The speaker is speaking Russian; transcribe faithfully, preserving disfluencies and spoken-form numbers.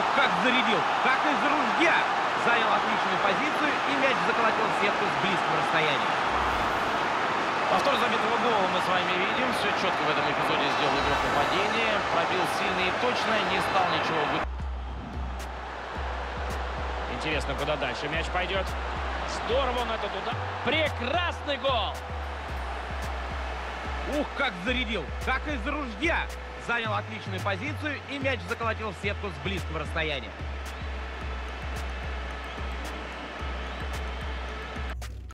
Ух, как зарядил! Как из ружья! Занял отличную позицию и мяч заколотил в сетку с близкого расстояния. Повтор забитого гола мы с вами видим. Все четко в этом эпизоде сделал игрок нападения. Пробил сильно и точно, не стал ничего вы... Интересно, куда дальше мяч пойдет. Здорово он этот удар. Прекрасный гол! Ух, как зарядил! Как из ружья! Занял отличную позицию и мяч заколотил в сетку с близкого расстояния.